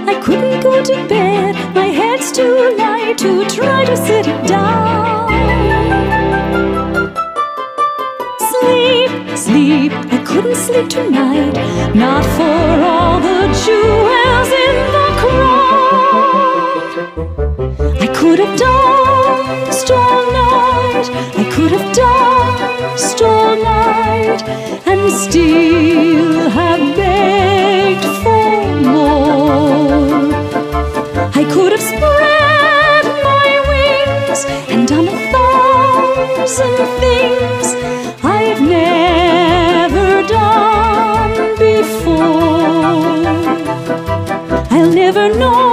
I couldn't go to bed, my head's too light to try to sit it down. Sleep, sleep, I couldn't sleep tonight, not for all the jewels in the crown. I could have danced all night, I could have danced all night, and still have begged for more. I could have spread my wings and done 1,000 things I've never done before. I'll never know